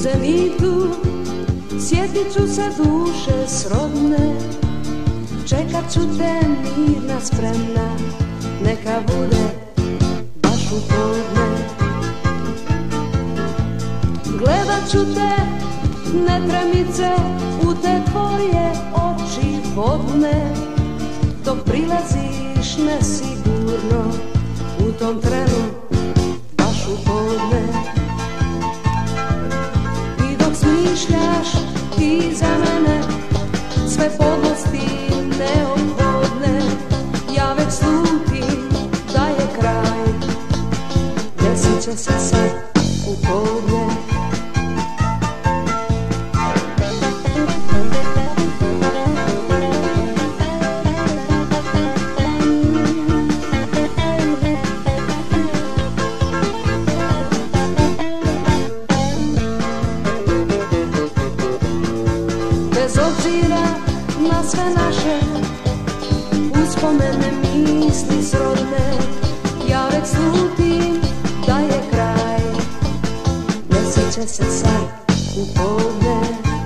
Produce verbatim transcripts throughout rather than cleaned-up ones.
zenitu sjetit ću se duše srodne, čekat ću te mirna spremna, neka bude baš u podne. Gledat ću te netremice u te tvoje oči vodne, dok prilaziš nesigurno u tom trenu baš u podne. I dok smišljaš ti za mene sve podlosti neophodne, ja već slutim da je kraj, desit će se sad u podne. Bez obzira na sve naše uspomene, misli srodne, ja već slutim da je kraj, desit će se sad u podne.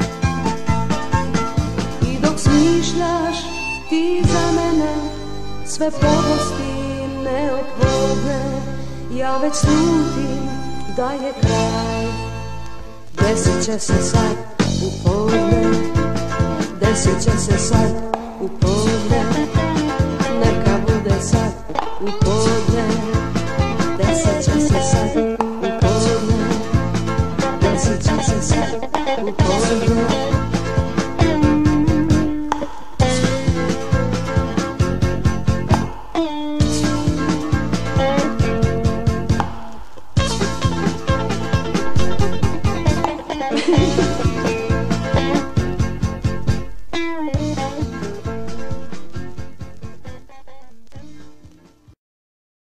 I dok smišljaš ti za mene sve podlosti neophodne, ja već slutim da je kraj, desit će se sad u podne. Desit će se sad u podne, neka bude sad u podne.